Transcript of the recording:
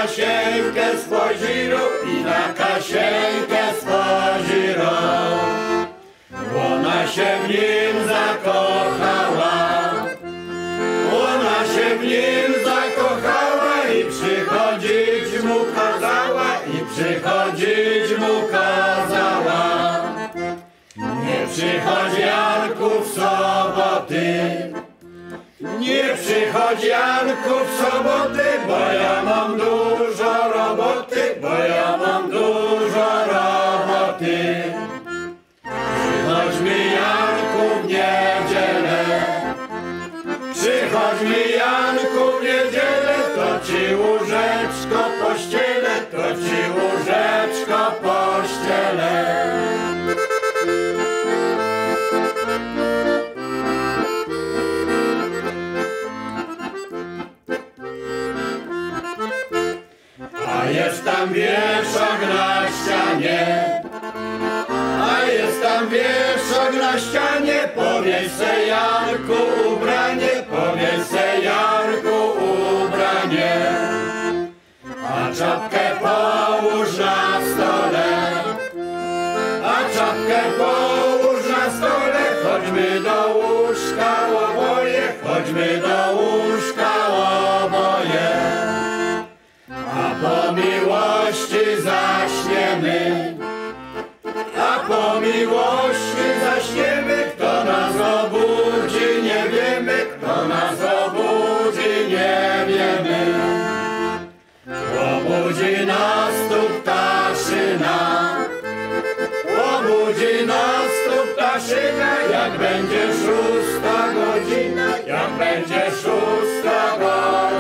Kasieńkę spojrziro i na Kasieńkę spojrziro. Ona się w nim zakochała, ona się w nim zakochała i przychodzić mu kazała, i przychodzić mu kazała. Nie przychodź Janku w soboty, nie przychodź Janku w soboty, bo ja mam dużo roboty, bo ja mam dużo roboty. Przychodź mi Janku w niedzielę, przychodź mi Janku w niedzielę, to ci łóżeczko pościelę, to ci łóżeczko pościelę. A jest tam wieszak na ścianie, a jest tam wieszak na ścianie, powieś se Janku ubranie, powieś se Janku ubranie. A czapkę połóż na stole, a czapkę połóż na stole, chodźmy do łóżka oboje, chodźmy do łóżka oboje. A po miłości zaśniemy, a po miłości zaśniemy, kto nas obudzi, nie wiemy, kto nas obudzi, nie wiemy. Obudzi nas tu ptaszyna, obudzi nas tu ptaszyna, jak będzie 6 godzina, jak będzie 6 godzina.